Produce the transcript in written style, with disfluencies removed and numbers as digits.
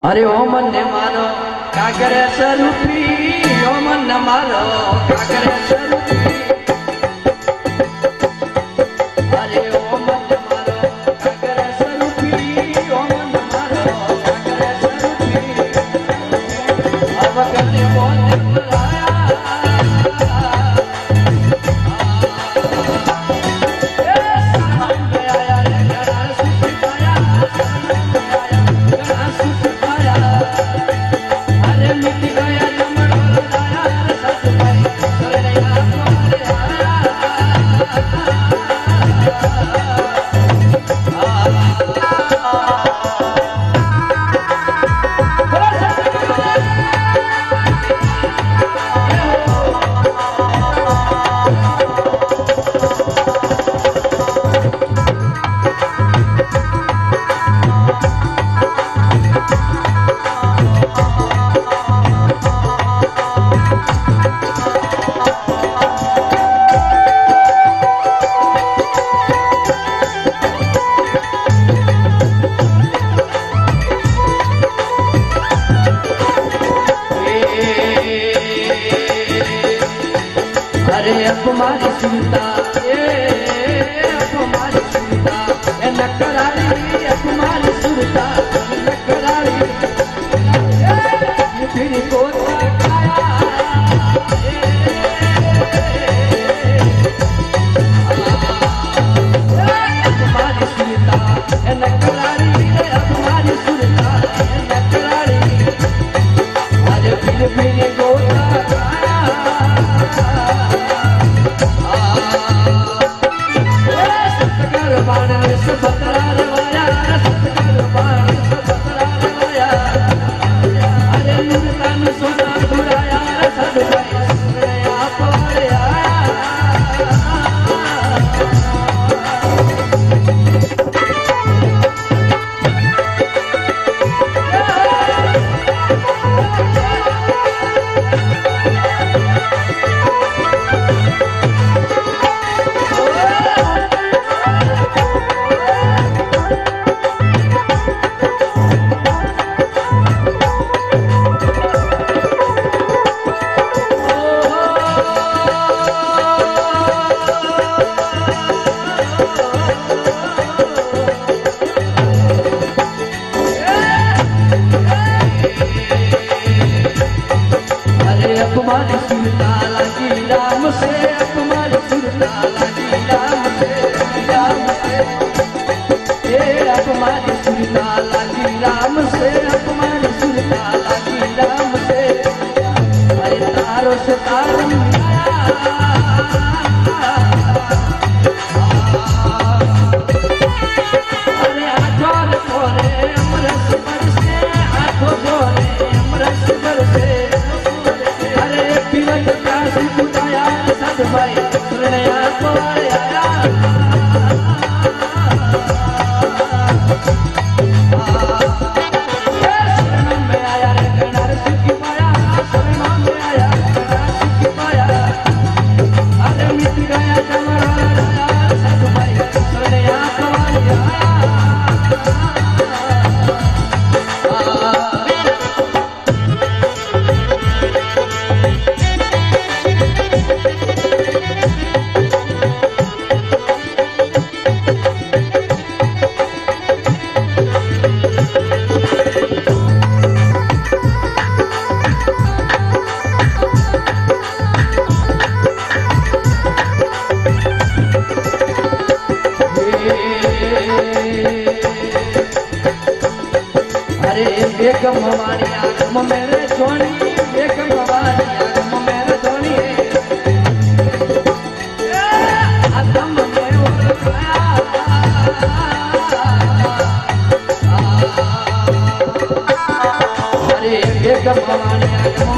अरे ओ मन ने मारो क्या करे स्वरूपी, ओ मन ने मारो क्या करे स्वरूपी। अरे ओ मन ने मारो क्या करे स्वरूपी, ओ मन ने मारो क्या करे स्वरूपी। अब करने बोलने बुलाया कुमारी सुनता कुमारी सुनता नकरारी कुमारी सुनता नकरारी फिर को कुमारी सुनता नकरारी कुमारी सुनता नकरारी अरे फिर गोता कुमारी सुरता लगी राम से, कुमारी सुरता लगी राम से, राम से कुमारी सुरता लगी राम से, कुमारी सुरता लगी राम से। अरे तारो से तारो अरे आठों छोरे अमरस बरसे, आठों छोरे अमरस बरसे। भाई सुनया को आया शरण में आया रे गणर सुखी पाया, शरण में आया गणर सुखी पाया। अरे मिट गया जमरा राया साधु भाई सुनया को आया। अरे बेगम हमारी आँख में मेरे सोनी, बेगम हमारी आँख में मेरे सोनी आदम में उड़ाया। अरे बेगम हमारी आँख